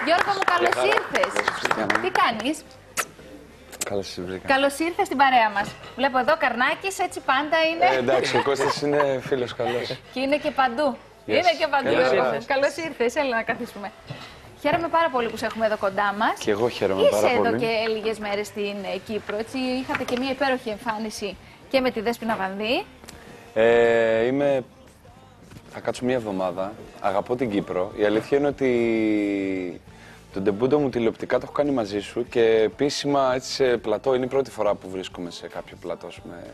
Γιώργο μου, καλώς ήρθες. Τι κάνεις? Καλώς ήρθες. Καλώς ήρθες στην παρέα μας. Βλέπω εδώ Καρνάκης, έτσι πάντα είναι. Εντάξει, ο Κώστας είναι φίλος καλός. Και είναι και παντού. Είναι και παντού. Καλώς ήρθες, έλα να καθίσουμε. Χαίρομαι πάρα πολύ που σε έχουμε εδώ κοντά μας. Και εγώ χαίρομαι πάρα πολύ. Είσαι εδώ και λίγες μέρες στην Κύπρο, έτσι. Είχατε και μια υπέροχη εμφάνιση και με τη Δέσποινα Βανδύ. Θα κάτσω μια εβδομάδα. Αγαπώ την Κύπρο. Η αλήθεια είναι ότι τον ντεμπούντο μου τηλεοπτικά το έχω κάνει μαζί σου και επίσημα έτσι σε πλατό. Είναι η πρώτη φορά που βρίσκομαι σε κάποιο πλατό.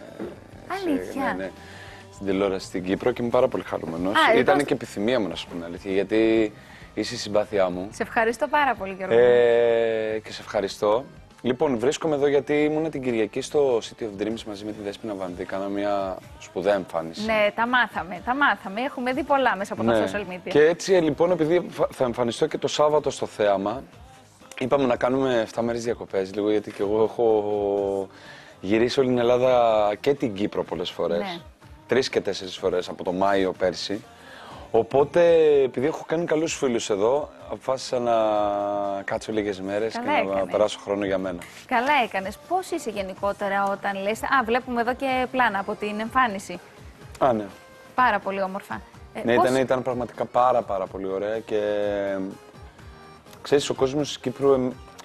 Αλήθεια. Ναι, στην τηλεόραση στην Κύπρο και είμαι πάρα πολύ χαρούμενος. Ήταν και επιθυμία μου να σου πω την αλήθεια, γιατί είσαι η συμπάθειά μου. Σε ευχαριστώ πάρα πολύ, Γιώργο. Και σε ευχαριστώ. Λοιπόν, βρίσκομαι εδώ γιατί ήμουν την Κυριακή στο City of Dreams μαζί με τη Δέσποινα Βανδύ. Κάναμε μια σπουδαία εμφάνιση. Ναι, τα μάθαμε. Έχουμε δει πολλά μέσα από τα social media. Και έτσι λοιπόν, επειδή θα εμφανιστώ και το Σάββατο στο θέαμα, είπαμε να κάνουμε 7 μέρες διακοπές λίγο, γιατί και εγώ έχω γυρίσει όλη την Ελλάδα και την Κύπρο πολλές φορές. Ναι. 3 και 4 φορές από το Μάιο πέρσι. Οπότε, επειδή έχω κάνει καλούς φίλους εδώ, αποφάσισα να κάτσω λίγες μέρες και να περάσω χρόνο για μένα. Καλά έκανες. Πώς είσαι γενικότερα όταν λες? Βλέπουμε εδώ και πλάνα από την εμφάνιση. Ναι. Πάρα πολύ όμορφα. Ναι, ήταν πραγματικά πάρα πολύ ωραία και ξέρεις, ο κόσμος της Κύπρου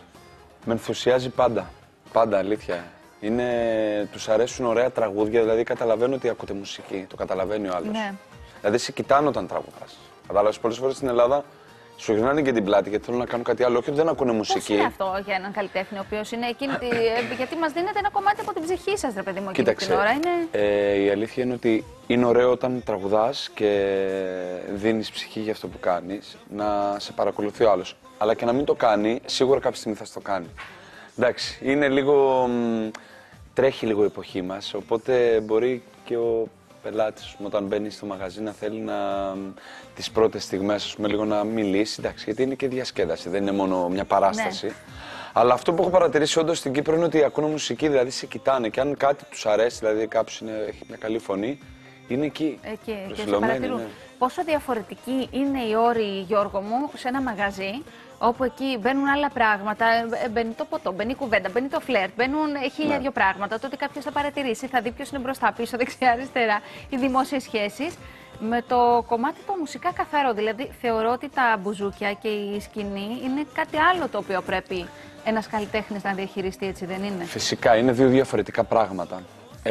με ενθουσιάζει πάντα. Πάντα, αλήθεια. Τους αρέσουν ωραία τραγούδια, δηλαδή καταλαβαίνω ότι ακούτε μουσική, το καταλαβαίνει ο άλλος. Ναι. Δηλαδή, σε κοιτάνε όταν τραγουδάς. Κατάλαβες, πολλές φορές στην Ελλάδα σου γυρνάνε και την πλάτη γιατί θέλουν να κάνουν κάτι άλλο, όχι ότι δεν ακούνε μουσική. Πώς είναι αυτό για έναν καλλιτέχνη, ο οποίος είναι εκείνη. Γιατί μας δίνετε ένα κομμάτι από την ψυχή σας, ρε παιδί μου, εκείνη την ώρα. Η αλήθεια είναι ότι είναι ωραίο όταν τραγουδάς και δίνεις ψυχή για αυτό που κάνεις, να σε παρακολουθεί ο άλλος. Αλλά και να μην το κάνει, σίγουρα κάποια στιγμή θα το κάνει. Εντάξει, είναι λίγο. Τρέχει λίγο η εποχή μας, οπότε μπορεί και ο πελάτης, όταν μπαίνει στο μαγαζί, να θέλει τις πρώτες στιγμές, λίγο να μιλήσει, εντάξει, γιατί είναι και διασκέδαση, δεν είναι μόνο μια παράσταση. Ναι. Αλλά αυτό που έχω παρατηρήσει όντως στην Κύπρο είναι ότι ακούνε μουσική, δηλαδή σε κοιτάνε και αν κάτι τους αρέσει, δηλαδή κάποιος έχει μια καλή φωνή, είναι εκεί. Και σε παρατηρούν. Ναι. Πόσο διαφορετική είναι η όρη, Γιώργο μου, σε ένα μαγαζί, όπου εκεί μπαίνουν άλλα πράγματα, μπαίνει το ποτό, μπαίνει η κουβέντα, μπαίνει το φλερτ, μπαίνουν χίλια δυο πράγματα. Το ότι κάποιος θα παρατηρήσει, θα δει ποιος είναι μπροστά, πίσω, δεξιά, αριστερά, οι δημόσιες σχέσεις. Με το κομμάτι το μουσικά καθαρό, δηλαδή θεωρώ ότι τα μπουζούκια και η σκηνή είναι κάτι άλλο το οποίο πρέπει ένας καλλιτέχνης να διαχειριστεί, έτσι δεν είναι? Φυσικά, είναι δύο διαφορετικά πράγματα.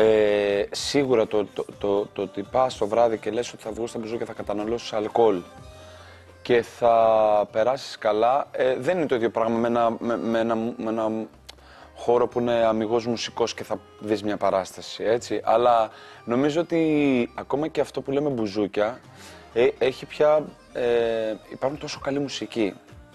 Σίγουρα το ότι πας το βράδυ και λες ότι θα βγω στα μπουζούκια, θα καταναλώσεις αλκοόλ και θα περάσεις καλά, δεν είναι το ίδιο πράγμα με ένα χώρο που είναι αμιγώς μουσικός και θα δεις μια παράσταση, έτσι. Αλλά νομίζω ότι ακόμα και αυτό που λέμε μπουζούκια, έχει πια, υπάρχουν τόσο καλή μουσική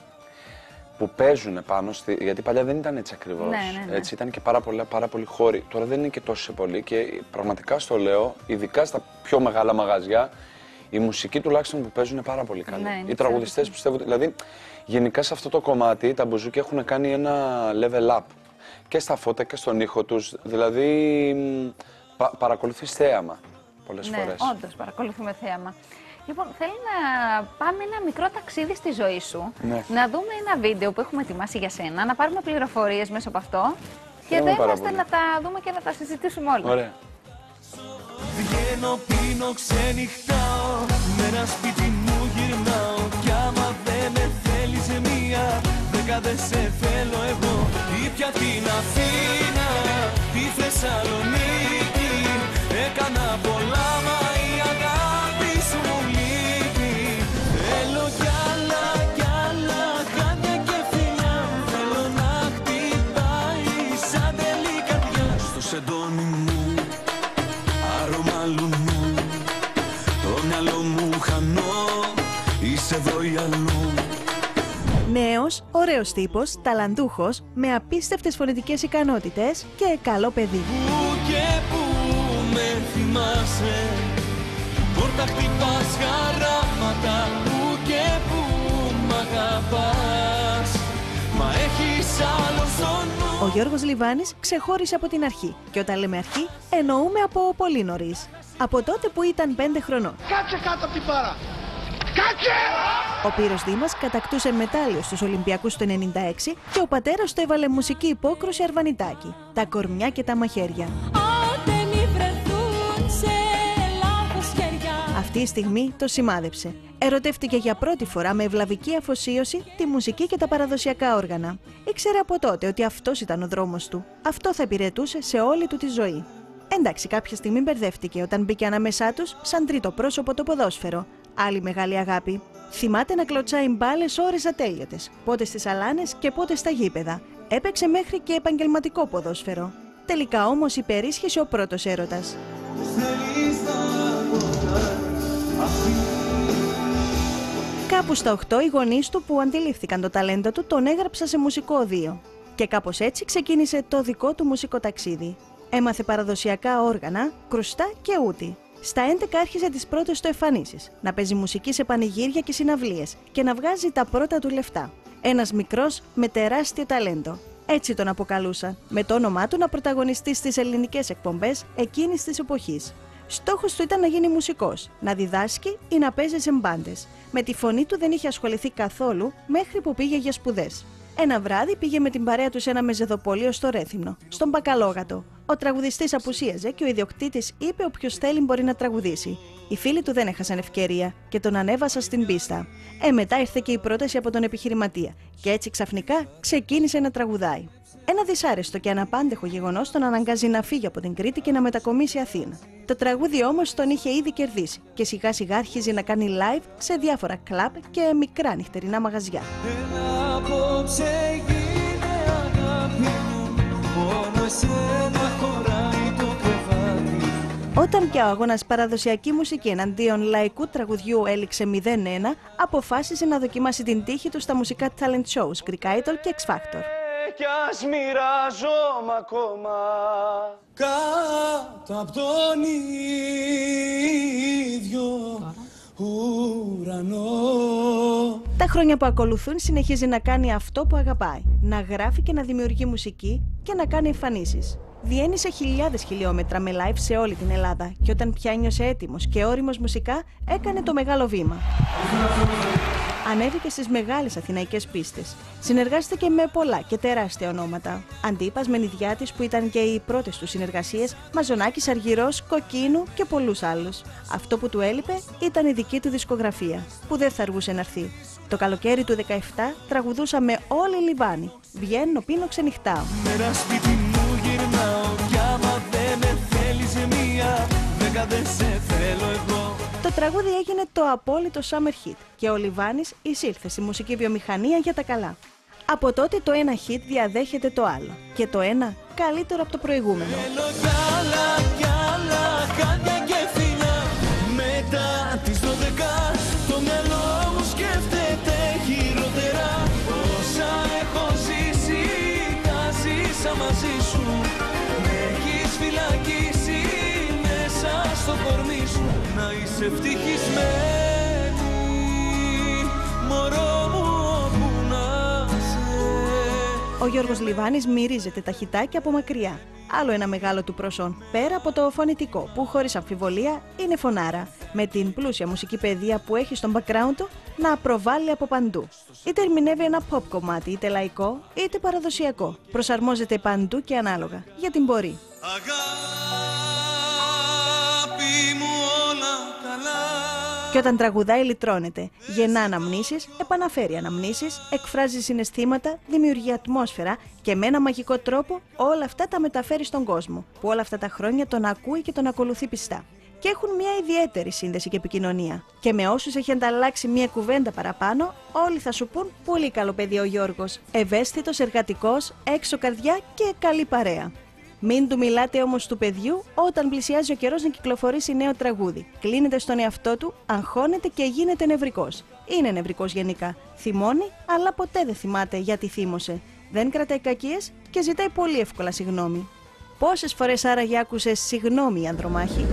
που παίζουν πάνω, γιατί παλιά δεν ήταν έτσι ακριβώς, ναι. Έτσι, ήταν και πάρα πολλοί χώροι. Τώρα δεν είναι και τόσο πολλοί και πραγματικά στο λέω, ειδικά στα πιο μεγάλα μαγαζιά, η μουσική τουλάχιστον που παίζουν είναι πάρα πολύ καλή. Ναι, οι τραγουδιστές πιστεύω, δηλαδή γενικά σε αυτό το κομμάτι τα μπουζούκια έχουν κάνει ένα level up και στα φώτα και στον ήχο τους, δηλαδή παρακολουθείς θέαμα πολλές φορές. Ναι, όντως παρακολουθούμε θέαμα. Λοιπόν, θέλω να πάμε ένα μικρό ταξίδι στη ζωή σου, να δούμε ένα βίντεο που έχουμε ετοιμάσει για σένα, να πάρουμε πληροφορίες μέσα από αυτό και εδώ είμαστε να τα δούμε και να τα συζητήσουμε όλα. Ωραία. Βγαίνω, πίνω, ξενυχτάω, με ένα σπίτι μου γυρνάω κι άμα δεν με θέλεις μία, δέκα δεν σε θέλω εγώ. Ή πια την Αθήνα, τη Θεσσαλονίκη, έκανα πολλά μα η αγάπη σου μου λείπει. Θέλω κι άλλα, χάδια και φιλιά, θέλω να χτυπάει σαν τελή καρδιά στο σεντόνι μου. Το μυαλό μου χανώ, είσαι εδώ ή αλλού. Νέος, ωραίος τύπος, ταλαντούχος, με απίστευτες φωνητικές ικανότητες και καλό παιδί. Πού και πού με θυμάσαι, πόρτα χτυπάς χαράματα, πού και πού μ' αγαπάς, μα έχεις άλλο στο νου. Ο Γιώργος Λιβάνης ξεχώρισε από την αρχή και όταν λέμε αρχή εννοούμε από πολύ νωρίς. Από τότε που ήταν 5 χρονών. Κάτσε κάτω από την πάρα! Ο Πύρος Δήμας κατακτούσε μετάλλιο στους Ολυμπιακούς το 1996 και ο πατέρας του έβαλε μουσική υπόκρουση Αρβανιτάκη, τα κορμιά και τα μαχαίρια. Αυτή η στιγμή το σημάδεψε. Ερωτεύτηκε για πρώτη φορά με ευλαβική αφοσίωση τη μουσική και τα παραδοσιακά όργανα. Ήξερε από τότε ότι αυτός ήταν ο δρόμος του. Αυτό θα υπηρετούσε σε όλη του τη ζωή. Εντάξει, κάποια στιγμή μπερδεύτηκε όταν μπήκε ανάμεσά τους σαν τρίτο πρόσωπο το ποδόσφαιρο. Άλλη μεγάλη αγάπη. Θυμάται να κλωτσάει μπάλες ώρες ατέλειωτες, πότε στις αλάνες και πότε στα γήπεδα. Έπαιξε μέχρι και επαγγελματικό ποδόσφαιρο. Τελικά όμως υπερίσχυσε ο πρώτος έρωτας. Κάπου στα 8 οι γονείς του που αντιλήφθηκαν το ταλέντο του τον έγραψαν σε μουσικό οδείο. Και κάπως έτσι ξεκίνησε το δικό του μουσικό ταξίδι. Έμαθε παραδοσιακά όργανα, κρουστά και ούτη. Στα 11 άρχισε τις πρώτες του εμφανίσεις, να παίζει μουσική σε πανηγύρια και συναυλίες και να βγάζει τα πρώτα του λεφτά. Ένας μικρός με τεράστιο ταλέντο. Έτσι τον αποκαλούσαν, με το όνομά του να πρωταγωνιστεί στις ελληνικές εκπομπές εκείνης της εποχής. Στόχος του ήταν να γίνει μουσικός, να διδάσκει ή να παίζει σε μπάντες. Με τη φωνή του δεν είχε ασχοληθεί καθόλου μέχρι που πήγε για σπουδές. Ένα βράδυ πήγε με την παρέα του σε ένα μεζεδοπολείο στο Ρέθυμνο, στον Μπακαλόγατο. Ο τραγουδιστής απουσίαζε και ο ιδιοκτήτης είπε: όποιος θέλει μπορεί να τραγουδήσει. Οι φίλοι του δεν έχασαν ευκαιρία και τον ανέβασαν στην πίστα. Μετά ήρθε και η πρόταση από τον επιχειρηματία, και έτσι ξαφνικά ξεκίνησε να τραγουδάει. Ένα δυσάρεστο και αναπάντεχο γεγονός τον αναγκάζει να φύγει από την Κρήτη και να μετακομίσει Αθήνα. Το τραγούδι όμως τον είχε ήδη κερδίσει και σιγά σιγά άρχιζε να κάνει live σε διάφορα κλαμπ και μικρά νυχτερινά μαγαζιά. Όταν και ο αγώνας παραδοσιακή μουσική εναντίον λαϊκού τραγουδιού έληξε 0-1, αποφάσισε να δοκιμάσει την τύχη του στα μουσικά talent shows Greek Idol και X Factor. Κι ας μοιράζομαι ακόμα κάτω απ' τον ίδιο ουρανό. Τα χρόνια που ακολουθούν συνεχίζει να κάνει αυτό που αγαπάει, να γράφει και να δημιουργεί μουσική και να κάνει εμφανίσεις. Διένυσε χιλιάδες χιλιόμετρα με live σε όλη την Ελλάδα και όταν πια νιώσε έτοιμος και όριμος μουσικά έκανε το μεγάλο βήμα. Ανέβηκε στις μεγάλες αθηναϊκές πίστες. Συνεργάστηκε με πολλά και τεράστια ονόματα. Αντίπας, Μενιδιάτης που ήταν και οι πρώτες του συνεργασίες, Μαζονάκης, Αργυρός, Κοκκίνου και πολλούς άλλους. Αυτό που του έλειπε ήταν η δική του δισκογραφία, που δεν θα αργούσε να έρθει. Το καλοκαίρι του 17 τραγουδούσαμε όλοι οι Λιβάνοι. Βγαίνω, πίνω, ξενυχτάω. Μέρα σπίτι μου γυρνάω κι άμα δεν με θέλεις μία, δέκα δεν σε θέλω εγώ. Το τραγούδι έγινε το απόλυτο summer hit και ο Λιβάνης εισήλθε στη μουσική βιομηχανία για τα καλά. Από τότε το ένα hit διαδέχεται το άλλο και το ένα καλύτερο από το προηγούμενο. Θέλω κι άλλα, χάδια και φιλιά. Μετά τις 12 το μυαλό μου σκέφτεται χειρότερα. Όσα έχω ζήσει, τα ζήσα μαζί σου. Με έχεις φυλακίσει μέσα στο κορμί σου. Να είσαι ευτυχισμένη, μωρό μου, όπου να σε. Ο Γιώργος Λιβάνης μυρίζεται τα χιτάκια από μακριά. Άλλο ένα μεγάλο του προσόν, πέρα από το φωνητικό, που χωρίς αμφιβολία είναι φωνάρα, με την πλούσια μουσική παιδεία που έχει στον background του να προβάλλει από παντού. Είτε ερμηνεύει ένα pop κομμάτι, είτε λαϊκό, είτε παραδοσιακό. Προσαρμόζεται παντού και ανάλογα, γιατί μπορεί. Και όταν τραγουδάει λυτρώνεται, γεννά αναμνήσεις, επαναφέρει αναμνήσεις, εκφράζει συναισθήματα, δημιουργεί ατμόσφαιρα και με ένα μαγικό τρόπο όλα αυτά τα μεταφέρει στον κόσμο, που όλα αυτά τα χρόνια τον ακούει και τον ακολουθεί πιστά. Και έχουν μια ιδιαίτερη σύνδεση και επικοινωνία. Και με όσους έχει ανταλλάξει μια κουβέντα παραπάνω, όλοι θα σου πούν πολύ καλό παιδί ο Γιώργος. Ευαίσθητος, εργατικός, έξω καρδιά και καλή παρέα. Μην του μιλάτε όμως του παιδιού όταν πλησιάζει ο καιρός να κυκλοφορήσει νέο τραγούδι. Κλείνεται στον εαυτό του, αγχώνεται και γίνεται νευρικός. Είναι νευρικός γενικά. Θυμώνει, αλλά ποτέ δεν θυμάται γιατί θύμωσε. Δεν κρατάει κακίες και ζητάει πολύ εύκολα συγγνώμη. Πόσες φορές άραγε άκουσες συγγνώμη, Ανδρομάχη?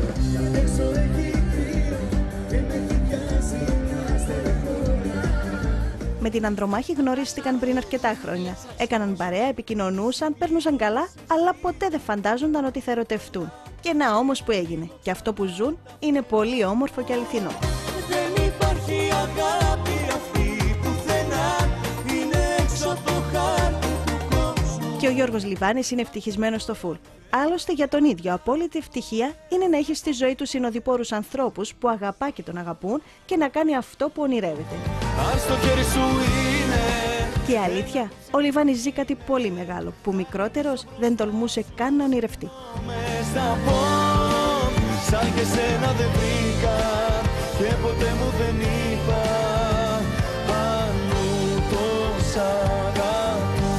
Με την Ανδρομάχη γνωρίστηκαν πριν αρκετά χρόνια. Έκαναν παρέα, επικοινωνούσαν, περνούσαν καλά, αλλά ποτέ δεν φαντάζονταν ότι θα ερωτευτούν. Και να όμως που έγινε. Και αυτό που ζουν είναι πολύ όμορφο και αληθινό. Δεν υπάρχει αγάπη. Και ο Γιώργος Λιβάνης είναι ευτυχισμένος στο φουλ. Άλλωστε για τον ίδιο απόλυτη ευτυχία είναι να έχει στη ζωή του συνοδοιπόρους ανθρώπους που αγαπά και τον αγαπούν και να κάνει αυτό που ονειρεύεται. Αν στο χέρι σου είναι. Και αλήθεια, ο Λιβάνης ζει κάτι πολύ μεγάλο που μικρότερος δεν τολμούσε καν να ονειρευτεί. Μες στα πόδ, σαν και σένα δεν βρήκα και ποτέ μου δεν είπα αλλού το σ' αγαπώ.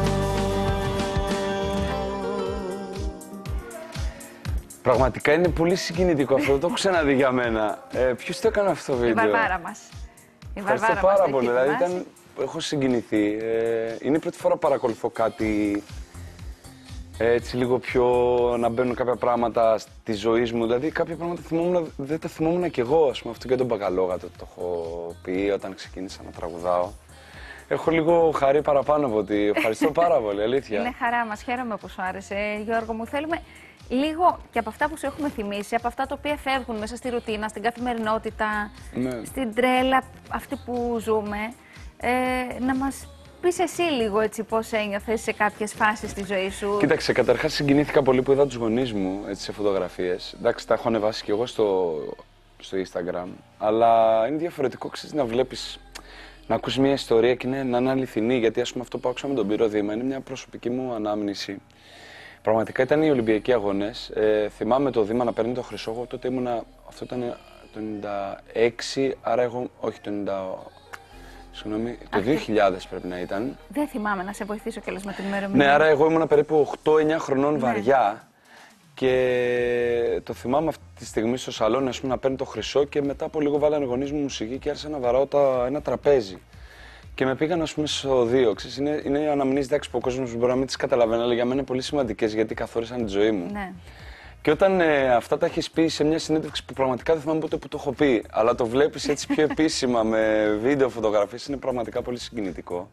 Πραγματικά είναι πολύ συγκινητικό αυτό, δεν το έχω ξαναδεί για μένα. Ποιος το έκανε αυτό το βίντεο? Η Βαρβάρα μας. Ευχαριστώ πάρα πολύ, δηλαδή έχω συγκινηθεί. Είναι η πρώτη φορά που παρακολουθώ κάτι έτσι λίγο πιο να μπαίνουν κάποια πράγματα στη ζωή μου. Δηλαδή κάποια πράγματα δεν τα θυμόμουν κι εγώ, ας πούμε, αυτό και τον Μπακαλόγατο το έχω πει όταν ξεκίνησα να τραγουδάω. Έχω λίγο χαρεί παραπάνω από ότι ευχαριστώ πάρα πολύ, αλήθεια. Είναι χαρά μας, χαίρομαι που σου άρεσε, Γιώργο μου. Θέλουμε λίγο και από αυτά που σου έχουμε θυμίσει, από αυτά τα οποία φεύγουν μέσα στη ρουτίνα, στην καθημερινότητα, στην τρέλα αυτή που ζούμε, να μας πεις εσύ λίγο έτσι πώς ένιωθες σε κάποιες φάσεις στη ζωή σου. Κοίταξε, καταρχάς συγκινήθηκα πολύ που είδα τους γονείς μου έτσι, σε φωτογραφίες. Εντάξει, τα έχω ανεβάσει κι εγώ στο Instagram, αλλά είναι διαφορετικό, ξέρεις, να βλέπεις, να ακούσεις μια ιστορία και να είναι αληθινή, γιατί ας πούμε αυτό που άκουσα με τον Πύρο Δήμα είναι μια προσωπική μου ανάμνηση. Πραγματικά ήταν οι Ολυμπιακοί Αγώνες. Θυμάμαι το Δήμα να παίρνει το χρυσό. Εγώ τότε ήμουνα. Αυτό ήταν το 96, άρα εγώ. Όχι, το 90. Συγγνώμη, το 2000 πρέπει να ήταν. Δεν θυμάμαι να σε βοηθήσω κιόλας με την ημερομηνία. Ναι, άρα εγώ ήμουνα περίπου 8-9 χρονών βαριά. Και το θυμάμαι αυτή τη στιγμή στο σαλόνι, ας πούμε, να παίρνει το χρυσό και μετά από λίγο βάλανε οι γονείς μου μουσική και άρχισα να βαράω ένα τραπέζι. Και με πήγαν, ας πούμε, στο 2. Ξέρεις, είναι οι αναμνήσεις, εντάξει, που ο κόσμος μπορεί να μην τις καταλαβαίνει, αλλά για μένα είναι πολύ σημαντικές γιατί καθόρισαν τη ζωή μου. Ναι. Και όταν αυτά τα έχεις πει σε μια συνέντευξη που πραγματικά δεν θυμάμαι ποτέ που το έχω πει, αλλά το βλέπεις έτσι πιο επίσημα με βίντεο, φωτογραφίες, είναι πραγματικά πολύ συγκινητικό.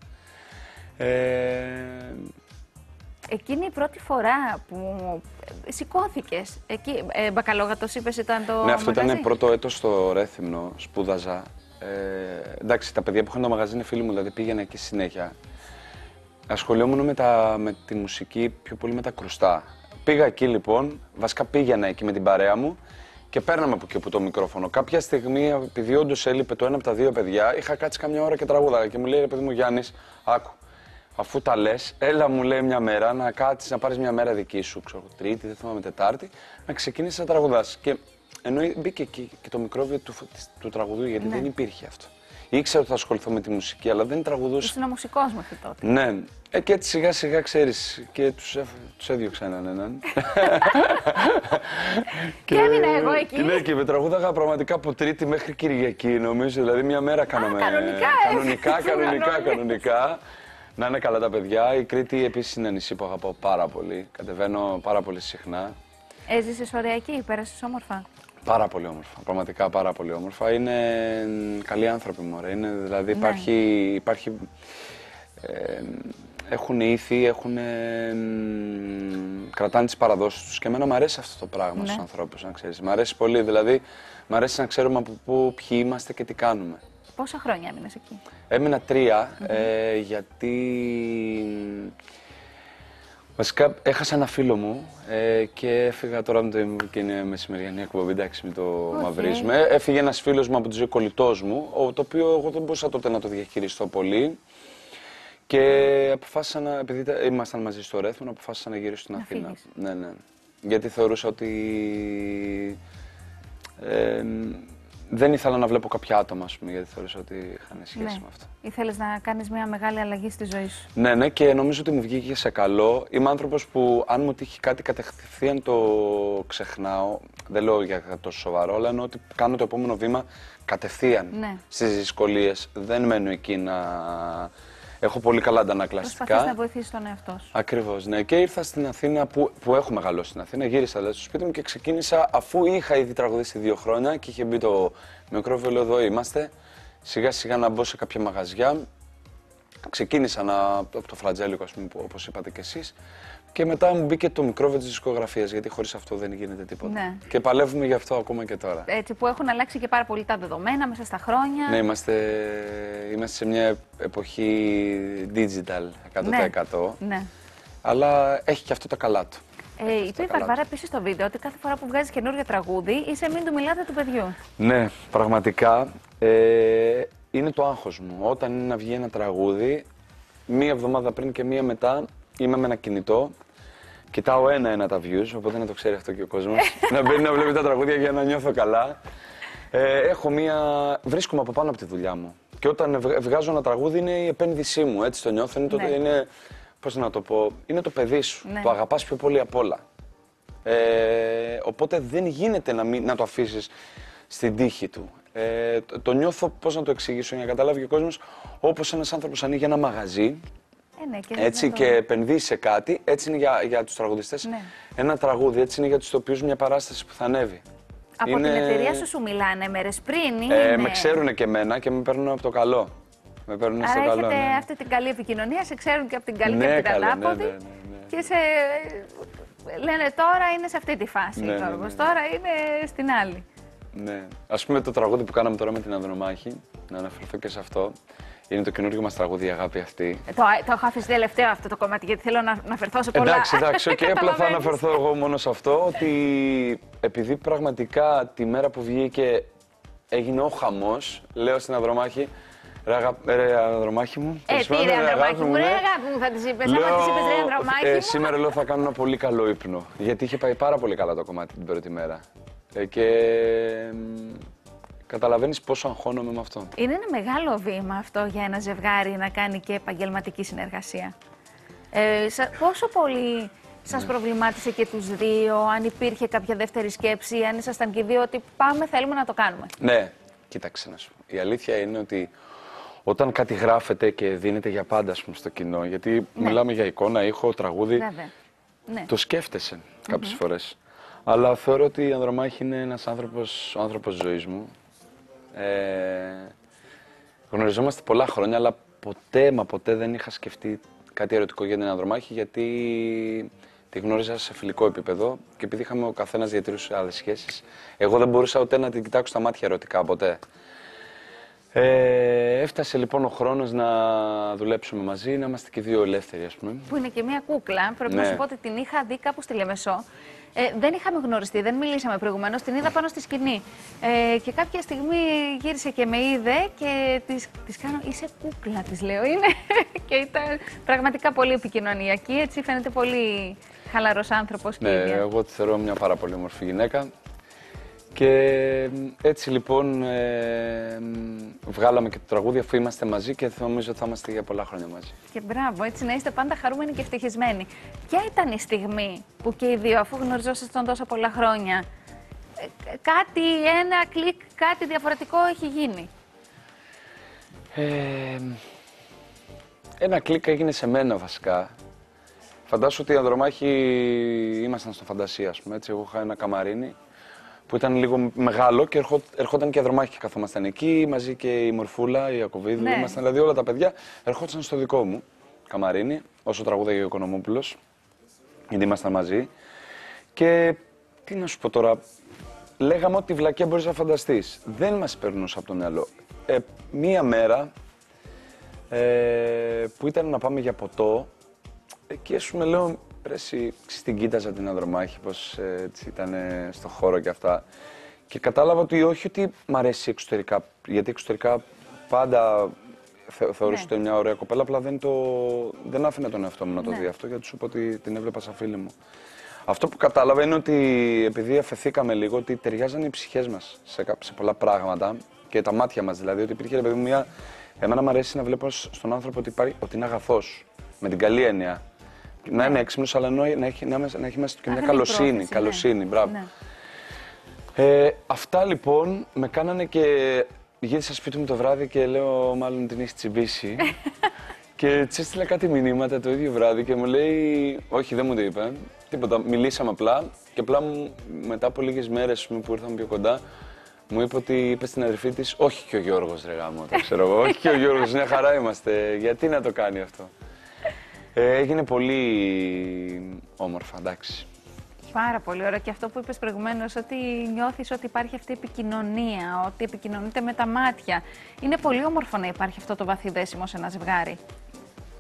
Εκείνη η πρώτη φορά που σηκώθηκες, εκεί, Μπακαλόγατος είπες ήταν το Ναι, αυτό μαγαζί. ήταν πρώτο έτος στο Ρέθυμνο, σπούδαζα. Εντάξει, τα παιδιά που είχαν το μαγαζί είναι φίλοι μου, δηλαδή πήγαινα εκεί συνέχεια. Ασχολιόμουν με τη μουσική πιο πολύ με τα κρουστά. Πήγα εκεί λοιπόν, βασικά πήγαινα εκεί με την παρέα μου και παίρναμε από εκεί από το μικρόφωνο. Κάποια στιγμή, επειδή όντως έλειπε το ένα από τα δύο παιδιά, είχα κάτσει καμιά ώρα και τραγούδαγα και μου λέει: ρε παιδί μου, Γιάννης, άκου. Αφού τα λες, έλα μου λέει μια μέρα να κάτσεις να πάρεις μια μέρα δική σου, ξέρω, Τρίτη, δεν θυμάμαι, Τετάρτη, να ξεκινήσεις να τραγουδάς. Και ενώ μπήκε και το μικρόβιο του τραγουδού, γιατί δεν υπήρχε αυτό. Ήξερα ότι θα ασχοληθώ με τη μουσική, αλλά δεν τραγουδούσα. Ήσουν μουσικός μέχρι τότε. Ναι. Και έτσι σιγά σιγά ξέρεις και τους έδιωξα έναν. Και έμεινα εγώ εκεί. Ναι, και με τραγούδαγα πραγματικά από Τρίτη μέχρι Κυριακή, νομίζω. Δηλαδή μια μέρα κάναμε. Κανονικά. Να είναι καλά τα παιδιά. Η Κρήτη επίσης είναι νησί που αγαπάω πάρα πολύ. Κατεβαίνω πάρα πολύ συχνά. Έζησες ωραία εκεί, πέρασες όμορφα. Πάρα πολύ όμορφα. Πραγματικά πάρα πολύ όμορφα. Είναι καλοί άνθρωποι, μωρέ. Είναι, δηλαδή Ναι. υπάρχει έχουν ήθη, κρατάνε τις παραδόσεις τους και εμένα μου αρέσει αυτό το πράγμα στους ανθρώπους, να ξέρεις. Μ' αρέσει πολύ, δηλαδή μ' αρέσει να ξέρουμε από πού, ποιοι είμαστε και τι κάνουμε. Πόσα χρόνια έμεινες εκεί? Έμεινα 3, γιατί βασικά έχασα ένα φίλο μου και έφυγα τώρα και είναι μεσημεριανή εκπομπή, εντάξει, μην το μαυρίζουμε. Έφυγε ένας φίλος μου από τη ζωή, κολλητός μου, το οποίο εγώ δεν μπορούσα τότε να το διαχειριστώ πολύ. Και αποφάσισα να, επειδή ήμασταν μαζί στο Ρέθυμνο, αποφάσισα να γυρίσω στην Αθήνα. Ναι. Γιατί θεωρούσα ότι δεν ήθελα να βλέπω κάποια άτομα, ας πούμε, γιατί θεωρούσα ότι είχαν σχέση με αυτό. Ήθελες να κάνεις μια μεγάλη αλλαγή στη ζωή σου. Ναι, και νομίζω ότι μου βγήκε σε καλό. Είμαι άνθρωπος που αν μου τύχει κάτι κατευθείαν το ξεχνάω. Δεν λέω για τόσο σοβαρό, αλλά εννοώ ότι κάνω το επόμενο βήμα κατευθείαν στις δυσκολίες. Δεν μένω εκεί να... Έχω πολύ καλά αντανακλαστικά. Προσπαθείς να βοηθήσεις τον εαυτό σου. Ακριβώς, ναι. Και ήρθα στην Αθήνα που έχω μεγαλώσει στην Αθήνα. Γύρισα δηλαδή, στο σπίτι μου και ξεκίνησα, αφού είχα ήδη τραγουδήσει 2 χρόνια και είχε μπει το μικρόβιο, λέω εδώ είμαστε. Σιγά σιγά να μπω σε κάποια μαγαζιά. Ξεκίνησα από το φλατζέλικο, ας πούμε, όπως είπατε κι εσείς. Και μετά μου μπήκε το μικρόβιο της δισκογραφίας, γιατί χωρίς αυτό δεν γίνεται τίποτα. Ναι. Και παλεύουμε γι' αυτό ακόμα και τώρα. Έτσι, που έχουν αλλάξει και πάρα πολύ τα δεδομένα μέσα στα χρόνια. Ναι, είμαστε σε μια εποχή digital 100%. Ναι. αλλά έχει και αυτό τα καλά του. Είπε η Βαρβάρα επίσης στο βίντεο ότι κάθε φορά που βγάζεις καινούργιο τραγούδι είσαι μην του μιλάτε του παιδιού. Ναι, πραγματικά είναι το άγχος μου. Όταν είναι να βγει ένα τραγούδι, μία εβδομάδα πριν και μία μετά είμαι με ένα κινητό. Κοιτάω ένα-ένα τα views, οπότε να το ξέρει αυτό και ο κόσμος. Να μπαίνει να βλέπει τα τραγούδια για να νιώθω καλά. Βρίσκομαι από πάνω από τη δουλειά μου. Και όταν βγάζω ένα τραγούδι είναι η επένδυσή μου, έτσι το νιώθω. Είναι, πώς να το πω, είναι το παιδί σου. Το αγαπάς πιο πολύ απ' όλα. Οπότε δεν γίνεται να το αφήσεις στην τύχη του. Το νιώθω, πώς να το εξηγήσω, για να καταλάβει ο κόσμος, όπως ένας άνθρωπος ανοίγει ένα μαγαζί. Και επενδύει σε κάτι, έτσι είναι για τους τραγουδιστές ένα τραγούδι, έτσι είναι για τους ηθοποιούς μια παράσταση που θα ανέβει. Από την εταιρεία σου μιλάνε μέρες πριν με ξέρουν και εμένα και με παίρνουν από το καλό. Με παίρνουν στο καλό. Άρα έχετε αυτή την καλή επικοινωνία, σε ξέρουν και από την καλή και από την ανάποδη. Και λένε τώρα είναι σε αυτή τη φάση, τώρα είναι στην άλλη. Ναι. Ας πούμε το τραγούδι που κάναμε τώρα με την Ανδρομάχη, να αναφερθώ και σε αυτό. Είναι το καινούργιο μας τραγούδι, η αγάπη αυτή. Το έχω αφήσει τελευταίο αυτό το κομμάτι, γιατί θέλω να αναφερθώ σε πολλά. Εντάξει, και απλά θα αναφερθώ εγώ μόνο σε αυτό, ότι επειδή πραγματικά τη μέρα που βγήκε έγινε ο χαμός, λέω στην Ανδρομάχη, ρε Ανδρομάχη μου. Τι ρε Ανδρομάχη μου, ρε αγάπη μου θα της είπες, άμα της είπες ρε Ανδρομάχη μου. Σήμερα λέω θα κάνω ένα πολύ καλό ύπνο, γιατί είχε πάει πάρα πολύ καλά το κομμάτι την πρώτη μέρα. Καταλαβαίνεις πόσο αγχώνομαι με αυτό. Είναι ένα μεγάλο βήμα αυτό για ένα ζευγάρι να κάνει και επαγγελματική συνεργασία. Πόσο πολύ σας προβλημάτισε και τους δύο, αν υπήρχε κάποια δεύτερη σκέψη, αν ήσασταν και οι δύο ότι πάμε, θέλουμε να το κάνουμε? Ναι, κοίταξε να σου πω. Η αλήθεια είναι ότι όταν κάτι γράφεται και δίνεται για πάντα, ας πούμε, στο κοινό, γιατί μιλάμε για εικόνα, ήχο, τραγούδι, το σκέφτεσαι κάποιες φορές. Αλλά θεωρώ ότι η Ανδρομάχη είναι ένας άνθρωπος, ο άνθρωπος ζωής μου. Γνωριζόμαστε πολλά χρόνια, αλλά ποτέ δεν είχα σκεφτεί κάτι ερωτικό για την Ανδρομάχη, γιατί τη γνώριζα σε φιλικό επίπεδο και επειδή είχαμε ο καθένας διατηρούσε άλλες σχέσεις, εγώ δεν μπορούσα ούτε να την κοιτάξω στα μάτια ερωτικά ποτέ. Έφτασε λοιπόν ο χρόνος να δουλέψουμε μαζί, να είμαστε και δύο ελεύθεροι, ας πούμε. Που είναι και μια κούκλα, πρέπει να σου πω ότι την είχα δει κάπου στη Λεμεσό. Δεν είχαμε γνωριστεί, δεν μιλήσαμε προηγουμένως, την είδα πάνω στη σκηνή. Και κάποια στιγμή γύρισε και με είδε και της κάνω «Είσαι κούκλα», της λέω, είναι. Και ήταν πραγματικά πολύ επικοινωνιακή, έτσι φαίνεται πολύ χαλαρός άνθρωπος και ίδια. Εγώ τη θεωρώ μια πάρα πολύ όμορφη γυναίκα. Και έτσι λοιπόν βγάλαμε και το τραγούδι αφού είμαστε μαζί και νομίζω ότι θα είμαστε για πολλά χρόνια μαζί. Και μπράβο, έτσι να είστε πάντα χαρούμενοι και ευτυχισμένοι. Ποια ήταν η στιγμή που και οι δύο, αφού γνωριζόσασταν τόσα πολλά χρόνια, ένα κλικ, κάτι διαφορετικό έχει γίνει? Ένα κλικ έγινε σε μένα βασικά. Φαντάσου ότι η Ανδρομάχη ήμασταν στο Φαντασία, ας πούμε, έτσι, εγώ είχα ένα καμαρίνι που ήταν λίγο μεγάλο και ερχόταν και η Ανδρομάχη και καθόμασταν εκεί, μαζί και η Μορφούλα, η Ιακωβίδου, ήμασταν δηλαδή όλα τα παιδιά, ερχόταν στο δικό μου καμαρίνι, όσο τραγούδαγε ο Οικονομόπουλος, γιατί ήμασταν μαζί. Και τι να σου πω τώρα, λέγαμε ότι βλακία μπορείς να φανταστείς. Δεν μας περνούσε από το μυαλό. Μία μέρα που ήταν να πάμε για ποτό, εκεί ας πούμε λέω, πρέσει, την κοίταζα την Ανδρομάχη, πως ήταν στο χώρο και αυτά. Και κατάλαβα ότι όχι ότι μ' αρέσει εξωτερικά, γιατί εξωτερικά πάντα θεωρούσα ότι είναι μια ωραία κοπέλα, απλά δεν άφηνα τον εαυτό μου να το δει αυτό, γιατί σου είπα ότι την έβλεπα σαν φίλη μου. Αυτό που κατάλαβα είναι ότι επειδή αφεθήκαμε λίγο, ότι ταιριάζαν οι ψυχές μας σε πολλά πράγματα και τα μάτια μας, δηλαδή ότι υπήρχε, παιδί μου, εμένα μου αρέσει να βλέπω στον άνθρωπο ότι είναι αγαθός, με την καλή έννοια. Να είναι έξυπνος, αλλά να έχει μέσα και μια καλοσύνη. Καλοσύνη, μπράβο. Αυτά λοιπόν με κάνανε και γύρισα σπίτι μου το βράδυ και λέω μάλλον την έχει τσιμπήσει. Και της έστειλα κάτι μηνύματα το ίδιο βράδυ και μου λέει, όχι δεν μου το είπε, τίποτα, μιλήσαμε απλά και απλά μετά από λίγες μέρες που ήρθαμε πιο κοντά μου είπε ότι είπε στην αδερφή της, όχι και ο Γιώργος ρε γάμο, το ξέρω εγώ, όχι και ο Γιώργος, μια χαρά είμαστε, γιατί να το κάνει αυτό. Έγινε πολύ όμορφα, εντάξει. Πάρα πολύ ωραίο. Και αυτό που είπες προηγουμένως, ότι νιώθεις ότι υπάρχει αυτή η επικοινωνία, ότι επικοινωνείτε με τα μάτια. Είναι πολύ όμορφο να υπάρχει αυτό το βαθύ δέσιμο σε ένα ζευγάρι.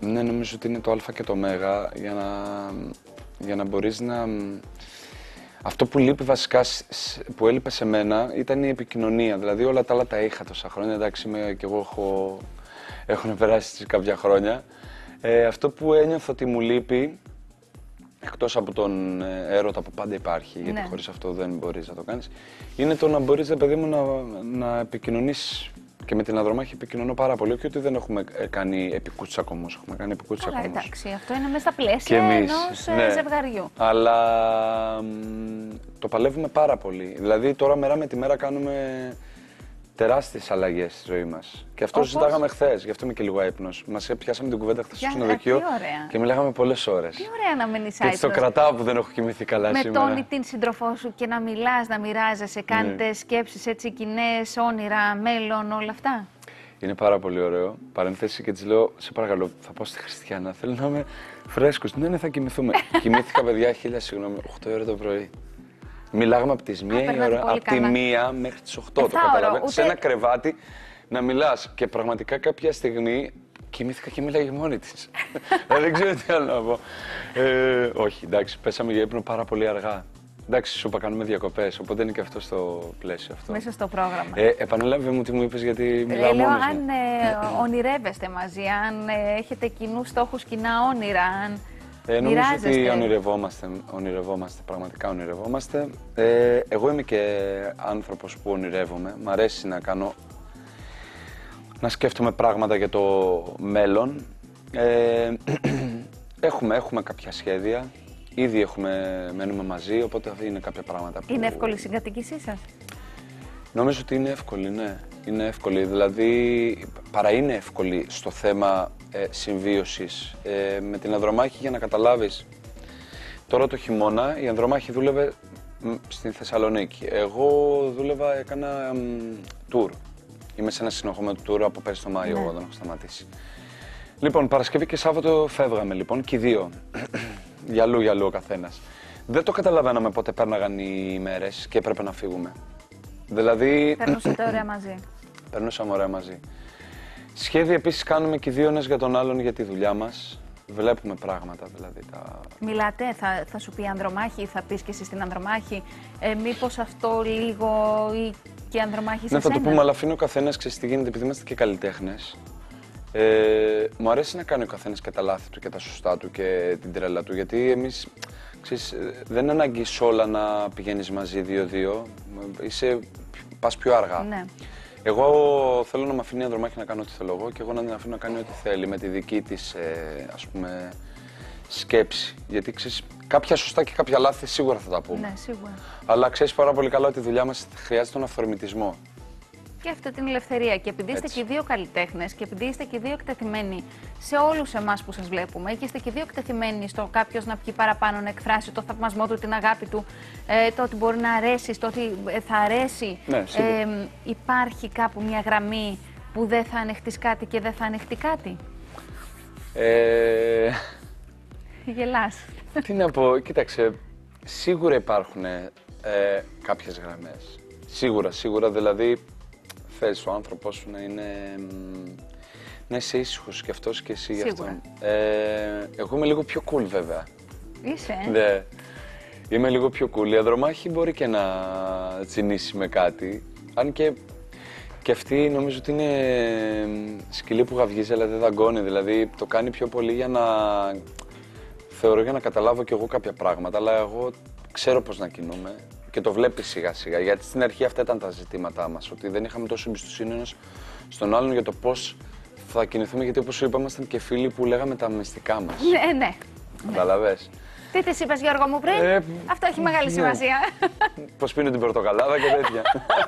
Ναι, νομίζω ότι είναι το α και το ω για να μπορείς να... Αυτό που λείπει βασικά, που έλειπε σε μένα, ήταν η επικοινωνία. Δηλαδή όλα τα άλλα τα είχα τόσα χρόνια, εντάξει, και εγώ έχω περάσει κάποια χρόνια. Αυτό που ένιωθω ότι μου λείπει, εκτός από τον έρωτα που πάντα υπάρχει, γιατί χωρίς αυτό δεν μπορείς να το κάνεις, είναι το να μπορείς, παιδί μου, να επικοινωνείς. Και με την Ανδρομάχη επικοινωνώ πάρα πολύ. Όχι ότι δεν έχουμε κάνει επικούς τσακωμούς. Έχουμε κάνει επικούς τσακωμούς. Αλλά εντάξει, αυτό είναι μέσα στα πλαίσια ενός ζευγαριού. Αλλά το παλεύουμε πάρα πολύ. Δηλαδή τώρα μέρα με τη μέρα κάνουμε τεράστιες αλλαγές στη ζωή μας. Και αυτό συζητάγαμε χθες, γι' αυτό είμαι και λίγο άϊπνος. Μας πιάσαμε την κουβέντα χθες στο ξενοδοχείο και μιλάγαμε πολλές ώρες. Τι ωραία να μένεις άϊπνος. Και το κρατάω που δεν έχω κοιμηθεί καλά σήμερα. Με τον ή την σύντροφό σου και να μιλάς, να μοιράζεσαι, κάνετε σκέψεις έτσι, κοινές, όνειρα, μέλλον, όλα αυτά. Είναι πάρα πολύ ωραίο. Παρενθέσει και της λέω, σε παρακαλώ, θα πάω στη Χριστιανά. Θέλω να είμαι φρέσκος. Ναι, θα κοιμηθούμε. Κοιμήθηκα, παιδιά, 1000 συγγνώμη, 8 ώρα το πρωί. Μιλάγαμε από τις 1 η ώρα, από τη 1 μέχρι τις 8, το καταλαβαίνεις, σε ένα κρεβάτι να μιλάς και πραγματικά κάποια στιγμή κοιμήθηκα και μίλαγε μόνη της. Δεν ξέρω τι άλλο να πω. Όχι, εντάξει, πέσαμε για ύπνο πάρα πολύ αργά. Εντάξει, σου είπα, κάνουμε διακοπές, οπότε είναι και αυτό στο πλαίσιο αυτό. Μέσα στο πρόγραμμα. Επανέλαβε μου τι μου είπες, γιατί μιλάω λέω, μόνος αν ονειρεύεστε μαζί, αν έχετε κοινούς στόχους, κοινά όνειρα, αν... Νομίζω ότι ονειρευόμαστε, πραγματικά ονειρευόμαστε. Εγώ είμαι και άνθρωπος που ονειρεύομαι. Μ' αρέσει να σκέφτομαι πράγματα για το μέλλον. Έχουμε κάποια σχέδια, ήδη μένουμε μαζί, οπότε είναι κάποια πράγματα που... Είναι εύκολη η συγκατοίκησή σας? Νομίζω ότι είναι εύκολη, ναι. Είναι εύκολη, δηλαδή παρά είναι εύκολη στο θέμα συμβίωσης. Με την Ανδρομάχη, για να καταλάβεις, τώρα το χειμώνα η Ανδρομάχη δούλευε στην Θεσσαλονίκη. Εγώ δούλευα, έκανα tour. Είμαι σε ένα συνεχόμενο tour από πέρσι το Μάιο, εγώ δεν έχω σταματήσει. Λοιπόν, Παρασκευή και Σάββατο φεύγαμε λοιπόν και οι δύο. Για αλλού ο καθένας. Δεν το καταλαβαίναμε πότε πέρναγαν οι μέρες και έπρεπε να φύγουμε. Δηλαδή... Περνούσατε ωραία μαζί. Περνούσαμε ωραία μαζί. Σχέδια επίσης κάνουμε και οι δύο ένας για τον άλλον για τη δουλειά μας. Βλέπουμε πράγματα δηλαδή. Μιλάτε, θα σου πει Ανδρομάχη, θα πεις και εσύ στην Ανδρομάχη, μήπως αυτό λίγο ή και η Ανδρομάχη σε ναι, θα σένα? το πούμε, αλλά αφήνει ο καθένας, ξέρεις τι γίνεται, επειδή είμαστε και καλλιτέχνες. Μου αρέσει να κάνει ο καθένας και τα λάθη του και τα σωστά του και την τρέλα του, γιατί εμείς, ξέρεις, δεν είναι ανάγκη σε όλα να πηγαίνεις μαζί 2-2, πας πιο αργά. Ναι. Εγώ θέλω να με αφήνει η Ανδρομάχη να κάνω ό,τι θέλω εγώ και εγώ να την αφήνω να κάνει ό,τι θέλει με τη δική της, ας πούμε, σκέψη. Γιατί ξέρεις, κάποια σωστά και κάποια λάθη σίγουρα θα τα πούμε. Ναι, σίγουρα. Αλλά ξέρεις πάρα πολύ καλά ότι η δουλειά μας χρειάζεται τον αυθορμητισμό. Και αυτή την ελευθερία. Και επειδή είστε και οι δύο καλλιτέχνες και επειδή είστε και οι δύο εκτεθειμένοι σε όλους εμάς που σας βλέπουμε και είστε και οι δύο εκτεθειμένοι στο κάποιος να πιει παραπάνω, να εκφράσει το θαυμασμό του, την αγάπη του, το ότι μπορεί να αρέσει, το ότι θα αρέσει. Ναι, υπάρχει κάπου μια γραμμή που δεν θα ανεχτείς κάτι και δεν θα ανεχτεί κάτι? Γελάς. Τι να πω, κοίταξε, σίγουρα υπάρχουν κάποιες γραμμές. Σίγουρα, δηλαδή θες ο άνθρωπός σου να είσαι ήσυχος και αυτός και εσύ για αυτόν. Εγώ είμαι λίγο πιο cool βέβαια. Είσαι, Ναι, είμαι λίγο πιο cool. Η Ανδρομάχη μπορεί και να τσινήσει με κάτι, αν και αυτή νομίζω ότι είναι σκυλή που γαυγίζει αλλά δεν δαγκώνει, δηλαδή το κάνει πιο πολύ για να καταλάβω κι εγώ κάποια πράγματα, αλλά εγώ ξέρω πώς να κινούμαι. Και το βλέπει σιγά σιγά, γιατί στην αρχή αυτά ήταν τα ζητήματά μας, ότι δεν είχαμε τόσο εμπιστοσύνη ένας στον άλλον για το πώς θα κινηθούμε, γιατί όπως σου είπα, ήμασταν και φίλοι που λέγαμε τα μυστικά μας. Ναι. Καταλαβες. Τι της είπες, Γιώργο μου, πριν? Αυτό έχει μεγάλη σημασία. Πώς πίνω την πορτοκαλάδα και τέτοια.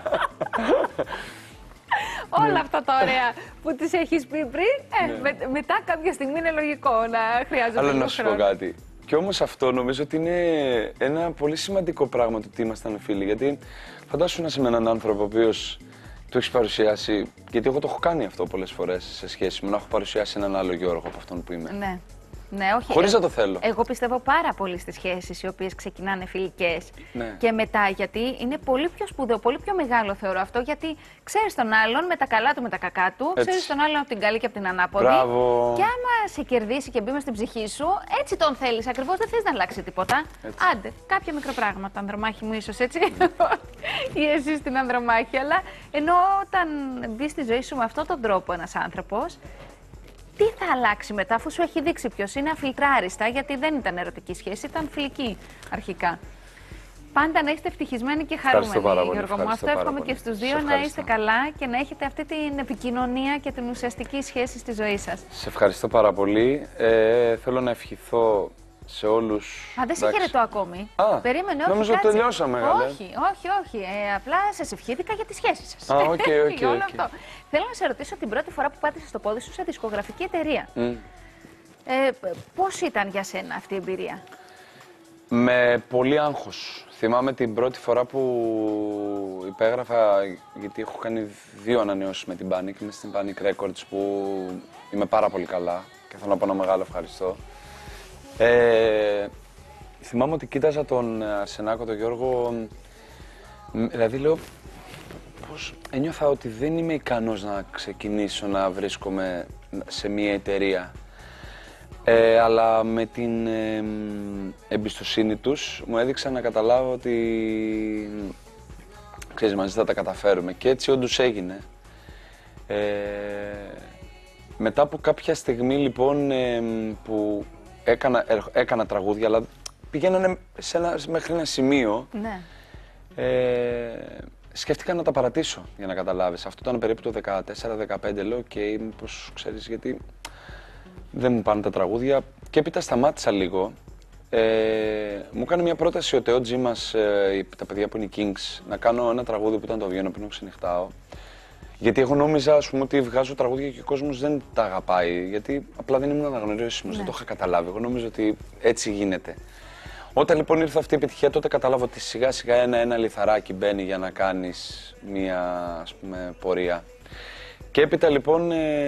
Όλα αυτά τα ωραία που τις έχεις πει πριν, μετά κάποια στιγμή είναι λογικό να χρειάζεται. Αλλά να σου πω κάτι. Και όμως αυτό νομίζω ότι είναι ένα πολύ σημαντικό πράγμα το ότι ήμασταν φίλοι. Γιατί φαντάσου να είσαι με έναν άνθρωπο ο οποίος του έχεις παρουσιάσει. Γιατί εγώ το έχω κάνει αυτό πολλές φορές σε σχέση μου, να έχω παρουσιάσει έναν άλλο Γιώργο από αυτόν που είμαι. Ναι. Ναι, όχι. Χωρίς να το θέλω. Εγώ πιστεύω πάρα πολύ στις σχέσεις οι οποίες ξεκινάνε φιλικές Ναι. και μετά, γιατί είναι πολύ πιο σπουδαίο, πολύ πιο μεγάλο θεωρώ αυτό, γιατί ξέρεις τον άλλον με τα καλά του, με τα κακά του, ξέρεις τον άλλον από την καλή και από την ανάποδη. Μπράβο. Και άμα σε κερδίσει και μπει μες στην ψυχή σου, έτσι τον θέλεις ακριβώς, δεν θες να αλλάξει τίποτα. Έτσι. Άντε, κάποια μικροπράγματα, ανδρομάχη μου ίσως έτσι, ή εσύ στην ανδρομάχη, αλλά ενώ όταν μπει στη ζωή σου με αυτόν τον τρόπο ένας άνθρωπος, τι θα αλλάξει μετά, αφού σου έχει δείξει ποιος είναι, αφιλτράριστα, γιατί δεν ήταν ερωτική σχέση, ήταν φιλική αρχικά. Πάντα να είστε ευτυχισμένοι και χαρούμενοι, Γιώργο μου. Αυτό εύχομαι και στους δύο, να είστε καλά και να έχετε αυτή την επικοινωνία και την ουσιαστική σχέση στη ζωή σας. Σε ευχαριστώ πάρα πολύ. Θέλω να ευχηθώ σε όλους. Α, δεν σε χαιρετώ ακόμη. Περίμενε, όχι. Νόμιζα ότι τελειώσαμε, καλέ. Όχι. Απλά σας ευχήθηκα για τη σχέση σας. Α, οκ. Για όλο αυτό. Θέλω να σε ρωτήσω την πρώτη φορά που πάτησες το πόδι σου σε δισκογραφική εταιρεία. Πώς ήταν για σένα αυτή η εμπειρία? Με πολύ άγχος. Θυμάμαι την πρώτη φορά που υπέγραφα, γιατί έχω κάνει 2 ανανεώσεις με την Panic. Είμαι στην Panic Records που είμαι πάρα πολύ καλά και θέλω να πω ένα μεγάλο ευχαριστώ. Θυμάμαι ότι κοίταζα τον Αρσενάκο, τον Γιώργο, δηλαδή λέω πώς ένιωθα ότι δεν είμαι ικανός να ξεκινήσω να βρίσκομαι σε μια εταιρεία. Αλλά με την εμπιστοσύνη τους μου έδειξαν να καταλάβω ότι ξέρεις, μαζί θα τα καταφέρουμε και έτσι όντως έγινε. Μετά από κάποια στιγμή λοιπόν που έκανα τραγούδια, αλλά πηγαίνανε μέχρι ένα σημείο, Ναι. σκέφτηκα να τα παρατήσω για να καταλάβεις. Αυτό ήταν περίπου το 14-15, λέω και μήπως ξέρεις γιατί δεν μου πάνε τα τραγούδια και έπειτα σταμάτησα λίγο. Μου έκανε μια πρόταση ο Τεότζι μας, τα παιδιά που είναι οι Kings, να κάνω ένα τραγούδι που ήταν το Βγαίνω πίνω ξενυχτάω. Γιατί εγώ νόμιζα, ας πούμε, ότι βγάζω τραγούδια και ο κόσμος δεν τα αγαπάει, γιατί απλά δεν ήμουν αναγνωρίσιμος, δεν το είχα καταλάβει. Εγώ νόμιζα ότι έτσι γίνεται. Όταν λοιπόν ήρθε αυτή η επιτυχία, τότε κατάλαβα ότι σιγά σιγά ένα λιθαράκι μπαίνει για να κάνεις μια, ας πούμε, πορεία. Και έπειτα λοιπόν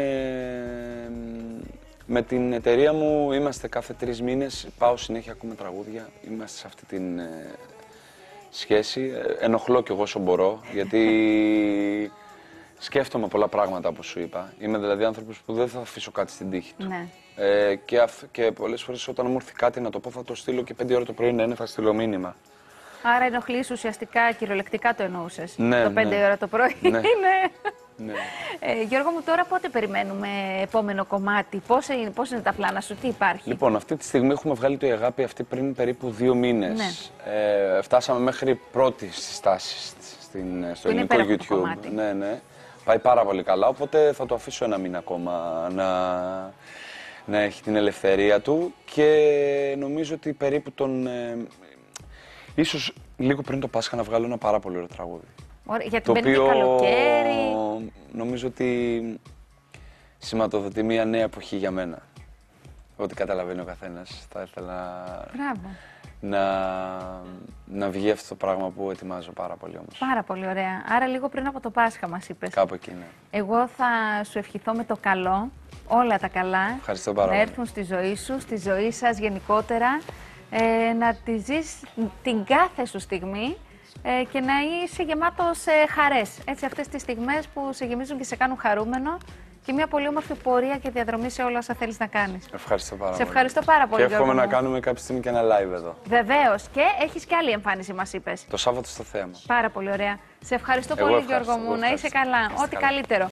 με την εταιρεία μου είμαστε κάθε 3 μήνες, πάω συνέχεια, ακούμε τραγούδια, είμαστε σε αυτή την σχέση. Ενοχλώ κι εγώ όσο μπορώ, γιατί σκέφτομαι πολλά πράγματα όπως σου είπα. Είμαι δηλαδή άνθρωπος που δεν θα αφήσω κάτι στην τύχη του. Ναι. Και πολλές φορές όταν μου έρθει κάτι να το πω θα το στείλω και 5 ώρα το πρωί να είναι, θα στείλω μήνυμα. Άρα ενοχλείς ουσιαστικά, κυριολεκτικά το εννοούσες, Ναι, το 5 ναι. ώρα το πρωί. Ναι. Ναι. Ναι. Γιώργο μου, τώρα πότε περιμένουμε επόμενο κομμάτι, πώς είναι τα πλάνα σου, τι υπάρχει? Λοιπόν, αυτή τη στιγμή έχουμε βγάλει το «Η Αγάπη αυτή» πριν περίπου 2 μήνες. Ναι. Φτάσαμε μέχρι πρώτη στάση στο ελληνικό YouTube. Κομμάτι. Ναι, ναι. Πάει πάρα πολύ καλά, οπότε θα το αφήσω 1 μήνα ακόμα να έχει την ελευθερία του και νομίζω ότι περίπου ίσως λίγο πριν το Πάσχα να βγάλω ένα πάρα πολύ ωραίο τραγούδι. Γιατί μπαίνει και καλοκαίρι. Νομίζω ότι σηματοδοτεί μια νέα εποχή για μένα. Ό,τι καταλαβαίνει ο καθένας. Θα ήθελα να βγει αυτό το πράγμα που ετοιμάζω πάρα πολύ όμως. Πάρα πολύ ωραία. Άρα λίγο πριν από το Πάσχα μας είπες. Κάπου εκεί, ναι. Εγώ θα σου ευχηθώ με το καλό, όλα τα καλά. Ευχαριστώ πάρα να πολύ. έρθουν στη ζωή σου, στη ζωή σας γενικότερα, να τη ζεις την κάθε σου στιγμή και να είσαι γεμάτος χαρές. Έτσι, αυτές τις στιγμές που σε γεμίζουν και σε κάνουν χαρούμενο και μια πολύ όμορφη πορεία και διαδρομή σε όλα όσα θέλεις να κάνεις. Ευχαριστώ πάρα πολύ. Σε ευχαριστώ πάρα πολύ, Και εύχομαι Γιώργο να μου. κάνουμε κάποια στιγμή και ένα live εδώ. Βεβαίως. Και έχεις και άλλη εμφάνιση, μας είπες. Το Σάββατο στο θέαμα. Πάρα πολύ ωραία. Σε ευχαριστώ Εγώ πολύ, ευχαριστώ, Γιώργο μου. εγώ Να είσαι ευχαριστώ. καλά. Είστε Ό,τι καλά. καλύτερο.